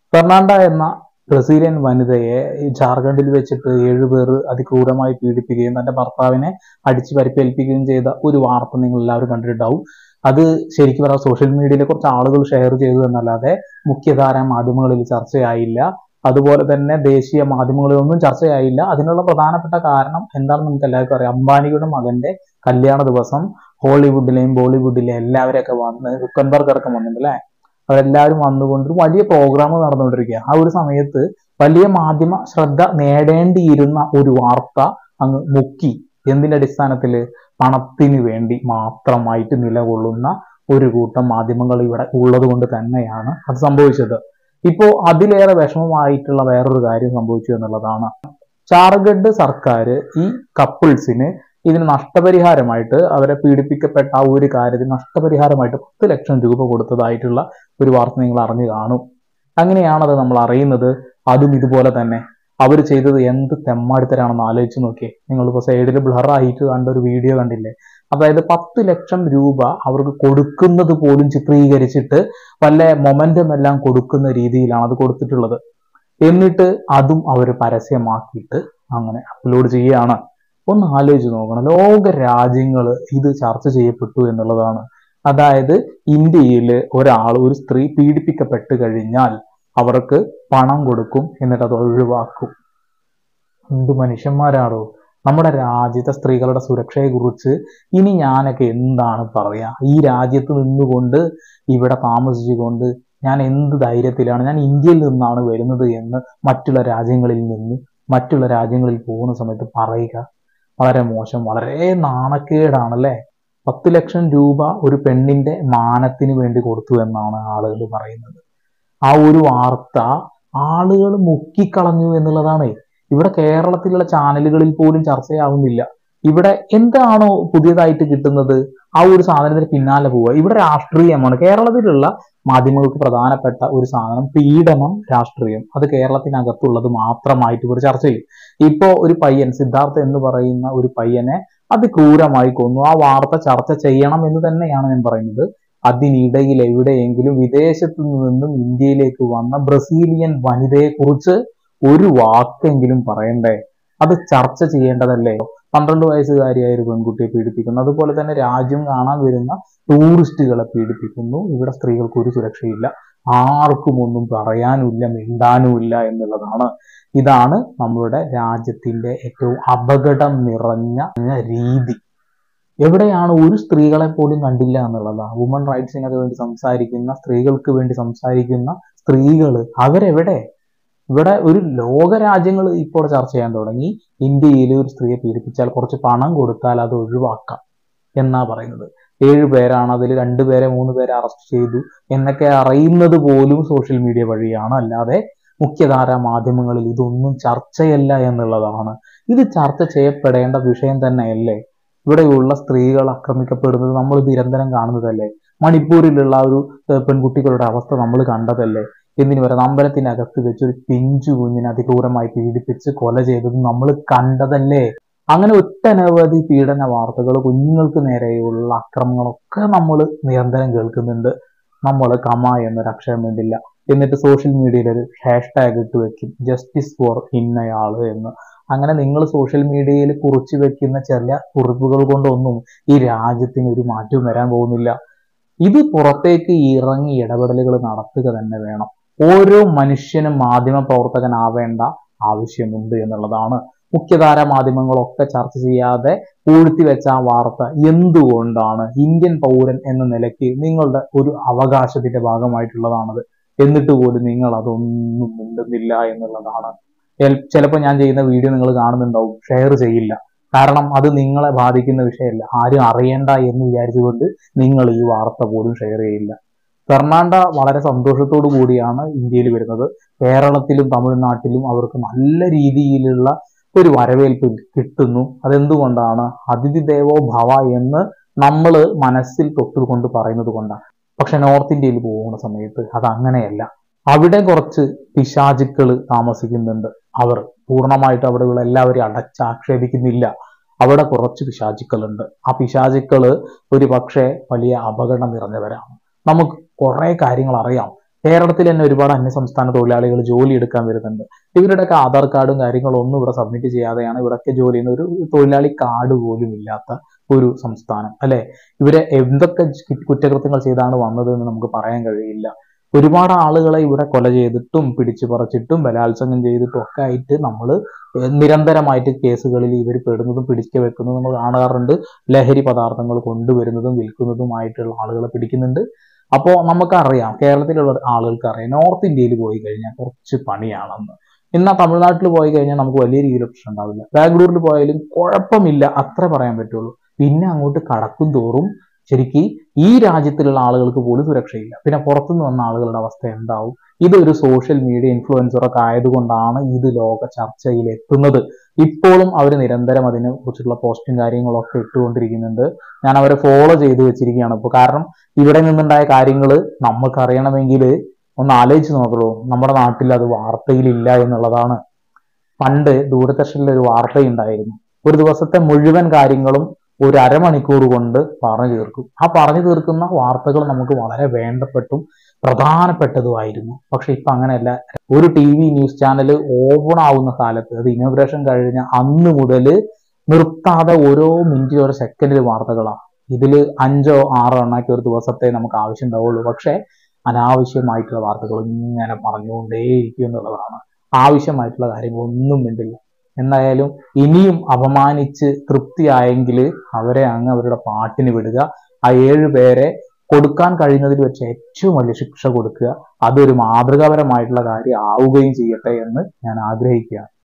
Fernanda എന്ന Brazilian വനിതയെ ജാർഖണ്ഡിൽ വെച്ചിട്ട് 7 പേർ അതിക്രൂരമായി പീഡിപ്പിക്കുകയും തന്റെ ഭർത്താവിനെ അടിച്ച് പരിക്കേൽപ്പിക്കുകയും ചെയ്ത ഒരു വാർത്ത നിങ്ങൾ എല്ലാവരും കണ്ടിട്ടുണ്ടാവും. അത് ശരിക്കും പറഞ്ഞാൽ സോഷ്യൽ മീഡിയയിൽ കുറച്ച് ആളുകൾ ഷെയർ ചെയ്തു എന്നല്ലാതെ മുഖ്യധാര മാധ്യമങ്ങളിൽ ചർച്ചയായില്ല. അതുപോലെ തന്നെ ദേശീയ മാധ്യമങ്ങളിലൊന്നും ചർച്ചയായില്ല. അതിനുള്ള പ്രധാനപ്പെട്ട കാരണം എന്താണെന്ന് നമുക്ക് എല്ലാവർക്കും അറിയാം. അംബാനിയുടെ മകന്റെ കല്യാണ ദിവസം ഹോളിവുഡിലെയും ബോളിവുഡിലെയും എല്ലാവരെയൊക്കെ വന്ന് സുക്കൻബർഗ് അടക്കം വന്നിട്ടുണ്ട് അല്ലെ. അവരെല്ലാവരും വന്നുകൊണ്ട് ഒരു വലിയ പ്രോഗ്രാം നടന്നുകൊണ്ടിരിക്കുക. ആ ഒരു സമയത്ത് വലിയ മാധ്യമ ശ്രദ്ധ നേടേണ്ടിയിരുന്ന ഒരു വാർത്ത അങ്ങ് മുക്കി. എന്തിന്റെ അടിസ്ഥാനത്തില്? പണത്തിന് വേണ്ടി മാത്രമായിട്ട് നിലകൊള്ളുന്ന ഒരു കൂട്ടം മാധ്യമങ്ങൾ ഇവിടെ ഉള്ളത് കൊണ്ട് തന്നെയാണ് അത് സംഭവിച്ചത്. ഇപ്പോ അതിലേറെ വിഷമമായിട്ടുള്ള വേറൊരു കാര്യം സംഭവിച്ചു എന്നുള്ളതാണ്. ജാർഖണ്ഡ് സർക്കാർ ഈ കപ്പിൾസിന് ഇതിന് നഷ്ടപരിഹാരമായിട്ട്, അവരെ പീഡിപ്പിക്കപ്പെട്ട ആ ഒരു കാര്യത്തിന് നഷ്ടപരിഹാരമായിട്ട് 10 ലക്ഷം രൂപ കൊടുത്തതായിട്ടുള്ള ഒരു വാർത്ത നിങ്ങൾ അറിഞ്ഞു കാണും. അങ്ങനെയാണത് നമ്മൾ അറിയുന്നത്. അതും ഇതുപോലെ തന്നെ അവർ ചെയ്തത് എന്ത് തെമ്മാടിത്തരാണെന്ന് ആലോചിച്ച് നോക്കിയേ. നിങ്ങളിപ്പോൾ സൈഡിൽ ബ്ലറായിട്ട് കണ്ട ഒരു വീഡിയോ കണ്ടില്ലേ? അതായത് 10 ലക്ഷം രൂപ അവർക്ക് കൊടുക്കുന്നത് പോലും ചിത്രീകരിച്ചിട്ട് വല്ല മൊമെന്റം എല്ലാം കൊടുക്കുന്ന രീതിയിലാണ് അത് കൊടുത്തിട്ടുള്ളത്. എന്നിട്ട് അതും അവർ പരസ്യമാക്കിയിട്ട് അങ്ങനെ അപ്ലോഡ് ചെയ്യുകയാണ്. ഒന്ന് ആലോചിച്ച് നോക്കണം. ലോക രാജ്യങ്ങൾ ഇത് ചർച്ച ചെയ്യപ്പെട്ടു എന്നുള്ളതാണ്. അതായത് ഇന്ത്യയിൽ ഒരു സ്ത്രീ പീഡിപ്പിക്കപ്പെട്ട് കഴിഞ്ഞാൽ അവർക്ക് പണം കൊടുക്കും, എന്നിട്ട് അത് ഒഴിവാക്കും. എന്ത് മനുഷ്യന്മാരാണോ? നമ്മുടെ രാജ്യത്തെ സ്ത്രീകളുടെ സുരക്ഷയെക്കുറിച്ച് ഇനി ഞാനൊക്കെ എന്താണ് പറയാ? ഈ രാജ്യത്ത് നിന്നുകൊണ്ട്, ഇവിടെ താമസിച്ചുകൊണ്ട് ഞാൻ എന്ത് ധൈര്യത്തിലാണ് ഞാൻ ഇന്ത്യയിൽ നിന്നാണ് വരുന്നത് എന്ന് മറ്റുള്ള രാജ്യങ്ങളിൽ പോകുന്ന സമയത്ത് പറയുക? വളരെ മോശം, വളരെ നാണക്കേടാണല്ലേ. 10 ലക്ഷം രൂപ ഒരു പെണ്ണിന്റെ മാനത്തിന് വേണ്ടി കൊടുത്തു എന്നാണ് ആളുകൾ പറയുന്നത്. ആ ഒരു വാർത്ത ആളുകൾ മുക്കിക്കളഞ്ഞു എന്നുള്ളതാണ്. ഇവിടെ കേരളത്തിലുള്ള ചാനലുകളിൽ പോലും ചർച്ചയാവുന്നില്ല. ഇവിടെ എന്താണോ പുതിയതായിട്ട് കിട്ടുന്നത് ആ ഒരു സാധനത്തിന് പിന്നാലെ പോവുക. ഇവിടെ രാഷ്ട്രീയമാണ്. കേരളത്തിലുള്ള മാധ്യമങ്ങൾക്ക് പ്രധാനപ്പെട്ട ഒരു സാധനം പീഡനം, രാഷ്ട്രീയം. അത് കേരളത്തിനകത്തുള്ളത് മാത്രമായിട്ട് ഇവർ ചർച്ച ചെയ്യും. ഇപ്പോ ഒരു പയ്യൻ, സിദ്ധാർത്ഥ എന്ന് പറയുന്ന ഒരു പയ്യനെ അതിക്രൂരമായി കൊന്നു. ആ വാർത്ത ചർച്ച ചെയ്യണം എന്ന് തന്നെയാണ് ഞാൻ പറയുന്നത്. അതിനിടയിൽ എവിടെയെങ്കിലും വിദേശത്തു നിന്നും ഇന്ത്യയിലേക്ക് വന്ന ബ്രസീലിയൻ വനിതയെ കുറിച്ച് ഒരു വാക്കെങ്കിലും പറയണ്ടേ? അത് ചർച്ച ചെയ്യേണ്ടതല്ലേ? 12 വയസ്സുകാരിയായ ഒരു പെൺകുട്ടിയെ പീഡിപ്പിക്കുന്നു. അതുപോലെ തന്നെ രാജ്യം കാണാൻ വരുന്ന ടൂറിസ്റ്റുകളെ പീഡിപ്പിക്കുന്നു. ഇവിടെ സ്ത്രീകൾക്ക് ഒരു സുരക്ഷയില്ല. ആർക്കും ഒന്നും പറയാനുമില്ല, മിണ്ടാനുമില്ല എന്നുള്ളതാണ്. ഇതാണ് നമ്മളുടെ രാജ്യത്തിന്റെ ഏറ്റവും അപകടം നിറഞ്ഞ രീതി. എവിടെയാണ് ഒരു സ്ത്രീകളെ പോലും കണ്ടില്ല എന്നുള്ളതാണ്. വുമൺ റൈറ്റ്സിനൊക്കെ വേണ്ടി സംസാരിക്കുന്ന, സ്ത്രീകൾക്ക് വേണ്ടി സംസാരിക്കുന്ന സ്ത്രീകള് അവരെവിടെ? ഇവിടെ ഒരു ലോക രാജ്യങ്ങൾ ഇപ്പോൾ ചർച്ച ചെയ്യാൻ തുടങ്ങി. ഇന്ത്യയിൽ ഒരു സ്ത്രീയെ പീഡിപ്പിച്ചാൽ കുറച്ച് പണം കൊടുത്താൽ അത് ഒഴിവാക്കാം എന്നാ പറയുന്നത്. 7 പേരാണ്, അതിൽ 2 പേരെ 3 പേരെ അറസ്റ്റ് ചെയ്തു എന്നൊക്കെ അറിയുന്നത് പോലും സോഷ്യൽ മീഡിയ വഴിയാണ്. അല്ലാതെ മുഖ്യധാരാ മാധ്യമങ്ങളിൽ ഇതൊന്നും ചർച്ചയല്ല എന്നുള്ളതാണ്. ഇത് ചർച്ച ചെയ്യപ്പെടേണ്ട വിഷയം തന്നെയല്ലേ? ഇവിടെയുള്ള സ്ത്രീകൾ ആക്രമിക്കപ്പെടുന്നത് നമ്മൾ നിരന്തരം കാണുന്നതല്ലേ? മണിപ്പൂരിലുള്ള ഒരു പെൺകുട്ടികളുടെ അവസ്ഥ നമ്മൾ കണ്ടതല്ലേ? എന്തിനു പറയുന്നത്, അമ്പലത്തിനകത്ത് വെച്ച് ഒരു പിഞ്ചു കുഞ്ഞിനെ അതിക്രൂരമായി പീഡിപ്പിച്ച് കൊല ചെയ്തത് നമ്മൾ കണ്ടതല്ലേ? അങ്ങനെ ഒട്ടനവധി പീഡന വാർത്തകൾ, കുഞ്ഞുങ്ങൾക്ക് നേരെയുള്ള ആക്രമണങ്ങളൊക്കെ നമ്മൾ നിരന്തരം കേൾക്കുന്നുണ്ട്. നമ്മൾ കമ എന്നൊരു അക്ഷരം വേണ്ടില്ല. എന്നിട്ട് സോഷ്യൽ മീഡിയയിൽ ഒരു ഹാഷ്ടാഗ് ഇട്ട് വെക്കും, ജസ്റ്റിസ് ഫോർ ഇന്നയാള് എന്ന്. അങ്ങനെ നിങ്ങൾ സോഷ്യൽ മീഡിയയിൽ കുറിച്ചു വെക്കുന്ന ചെറിയ കുറിപ്പുകൾ കൊണ്ടൊന്നും ഈ രാജ്യത്തിന് ഒരു മാറ്റവും വരാൻ പോകുന്നില്ല. ഇത് പുറത്തേക്ക് ഇറങ്ങി ഇടപെടലുകൾ നടത്തുക തന്നെ വേണം. ഓരോ മനുഷ്യനും മാധ്യമ പ്രവർത്തകനാവേണ്ട ആവശ്യമുണ്ട് എന്നുള്ളതാണ്. മുഖ്യധാര മാധ്യമങ്ങളൊക്കെ ചർച്ച ചെയ്യാതെ പൂഴ്ത്തി വെച്ച ആ വാർത്ത എന്തുകൊണ്ടാണ്? ഇന്ത്യൻ പൗരൻ എന്ന നിലയ്ക്ക് നിങ്ങളുടെ ഒരു അവകാശത്തിന്റെ ഭാഗമായിട്ടുള്ളതാണത്. എന്നിട്ട് പോലും നിങ്ങൾ അതൊന്നും മിണ്ടുന്നില്ല എന്നുള്ളതാണ്. ചിലപ്പോൾ ഞാൻ ചെയ്യുന്ന വീഡിയോ നിങ്ങൾ കാണുന്നുണ്ടാവും, ഷെയർ ചെയ്യില്ല. കാരണം അത് നിങ്ങളെ ബാധിക്കുന്ന വിഷയമല്ല, ആരും അറിയണ്ട എന്ന് വിചാരിച്ചുകൊണ്ട് നിങ്ങൾ ഈ വാർത്ത പോലും ഷെയർ ചെയ്യില്ല. ഫെർണാണ്ട വളരെ സന്തോഷത്തോടു കൂടിയാണ് ഇന്ത്യയിൽ വരുന്നത്. കേരളത്തിലും തമിഴ്നാട്ടിലും അവർക്ക് നല്ല രീതിയിലുള്ള ഒരു വരവേൽപ്പ് കിട്ടുന്നു. അതെന്തുകൊണ്ടാണ്? അതിഥി ദേവോ ഭവ എന്ന് നമ്മൾ മനസ്സിൽ തൊട്ടുകൊണ്ട് പറയുന്നത് കൊണ്ടാണ്. പക്ഷെ നോർത്ത് ഇന്ത്യയിൽ പോകുന്ന സമയത്ത് അത് അങ്ങനെയല്ല. അവിടെ കുറച്ച് പിശാചുക്കൾ താമസിക്കുന്നുണ്ട്. അവർ പൂർണ്ണമായിട്ട് അവിടെയുള്ള എല്ലാവരെയും അടച്ചാക്ഷേപിക്കുന്നില്ല. അവിടെ കുറച്ച് പിശാചുക്കളുണ്ട്. ആ പിശാചുക്കള് ഒരു പക്ഷേ വലിയ അപകടം നിറഞ്ഞവരാണ്. നമുക്ക് കുറെ കാര്യങ്ങൾ അറിയാം. കേരളത്തിൽ തന്നെ ഒരുപാട് അന്യസംസ്ഥാന തൊഴിലാളികൾ ജോലി എടുക്കാൻ വരുന്നുണ്ട്. ഇവരുടെയൊക്കെ ആധാർ കാർഡും കാര്യങ്ങളും ഒന്നും ഇവിടെ സബ്മിറ്റ് ചെയ്യാതെയാണ് ഇവിടൊക്കെ ജോലി ചെയ്യുന്ന ഒരു തൊഴിലാളി കാർഡ് പോലും ഇല്ലാത്ത ഒരു സംസ്ഥാനം അല്ലെ. ഇവരെ എന്തൊക്കെ കുറ്റകൃത്യങ്ങൾ ചെയ്താണ് വന്നത് എന്ന് നമുക്ക് പറയാൻ കഴിയില്ല. ഒരുപാട് ആളുകളെ ഇവിടെ കൊല ചെയ്തിട്ടും പിടിച്ചു പറിച്ചിട്ടും ബലാത്സംഗം ചെയ്തിട്ടും ഒക്കെ ആയിട്ട് നമ്മൾ നിരന്തരമായിട്ട് കേസുകളിൽ ഇവർ പെടുന്നതും പിടിച്ചു വെക്കുന്നതും നമ്മൾ കാണാറുണ്ട്. ലഹരി പദാർത്ഥങ്ങൾ കൊണ്ടുവരുന്നതും വിൽക്കുന്നതുമായിട്ടുള്ള ആളുകളെ പിടിക്കുന്നുണ്ട്. അപ്പോൾ നമുക്കറിയാം, കേരളത്തിലുള്ള ആളുകൾക്ക് അറിയാം, നോർത്ത് ഇന്ത്യയിൽ പോയി കഴിഞ്ഞാൽ കുറച്ച് പണിയാണെന്ന്. എന്നാൽ തമിഴ്നാട്ടിൽ പോയി കഴിഞ്ഞാൽ നമുക്ക് വലിയ രീതിയിൽ പ്രശ്നം ഉണ്ടാവില്ല. ബാംഗ്ലൂരിൽ പോയാലും കുഴപ്പമില്ല, അത്ര പറയാൻ പറ്റുള്ളൂ. പിന്നെ അങ്ങോട്ട് കടക്കും തോറും ശരിക്കും ഈ രാജ്യത്തിലുള്ള ആളുകൾക്ക് പോലും സുരക്ഷയില്ല. പിന്നെ പുറത്തുനിന്ന് വന്ന ആളുകളുടെ അവസ്ഥ എന്താവും? ഇതൊരു സോഷ്യൽ മീഡിയ ഇൻഫ്ലുവൻസറൊക്കെ ആയതുകൊണ്ടാണ് ഇത് ലോക ചർച്ചയിൽ എത്തുന്നത്. ഇപ്പോഴും അവർ നിരന്തരം അതിനെ കുറിച്ചുള്ള പോസ്റ്റും കാര്യങ്ങളൊക്കെ ഇട്ടുകൊണ്ടിരിക്കുന്നുണ്ട്. ഞാൻ അവരെ ഫോളോ ചെയ്ത് വെച്ചിരിക്കുകയാണ് ഇപ്പോൾ. കാരണം ഇവിടെ നിന്നുണ്ടായ കാര്യങ്ങൾ നമുക്കറിയണമെങ്കിൽ ഒന്ന് ആലോചിച്ച് നോക്കുള്ളൂ. നമ്മുടെ നാട്ടിൽ അത് വാർത്തയിലില്ല എന്നുള്ളതാണ്. പണ്ട് ദൂരദർശനിൽ ഒരു വാർത്തയുണ്ടായിരുന്നു. ഒരു ദിവസത്തെ മുഴുവൻ കാര്യങ്ങളും ഒരു അരമണിക്കൂർ കൊണ്ട് പറഞ്ഞു തീർക്കും. ആ പറഞ്ഞു തീർക്കുന്ന വാർത്തകൾ നമുക്ക് വളരെ വേണ്ടപ്പെട്ടും പ്രധാനപ്പെട്ടതുമായിരുന്നു. പക്ഷെ ഇപ്പൊ അങ്ങനെയല്ല. ഒരു TV ന്യൂസ് ചാനൽ ഓപ്പൺ ആവുന്ന കാലത്ത്, അത് ഇനോഗ്രേഷൻ കഴിഞ്ഞ അന്ന് മുതൽ നിർത്താതെ ഓരോ മിനിറ്റിൽ ഓരോ സെക്കൻഡിൽ വാർത്തകളാണ്. ഇതിൽ 5-6 എണ്ണാക്കി ഒരു ദിവസത്തെ നമുക്ക് ആവശ്യം ഉണ്ടാവുള്ളൂ. പക്ഷെ അനാവശ്യമായിട്ടുള്ള വാർത്തകൾ ഇങ്ങനെ പറഞ്ഞുകൊണ്ടേയിരിക്കും എന്നുള്ളതാണ്. ആവശ്യമായിട്ടുള്ള കാര്യങ്ങളൊന്നും വേണ്ടില്ല. എന്തായാലും ഇനിയും അപമാനിച്ച് തൃപ്തിയായെങ്കിൽ അവരെ അങ്ങ് അവരുടെ പാട്ടിന് വിടുക. ആ 7 പേരെ കൊടുക്കാൻ കഴിയുന്നതിൽ വെച്ച് ഏറ്റവും വലിയ ശിക്ഷ കൊടുക്കുക. അതൊരു മാതൃകാപരമായിട്ടുള്ള കാര്യം ആവുകയും ചെയ്യട്ടെ എന്ന് ഞാൻ ആഗ്രഹിക്കുകയാണ്.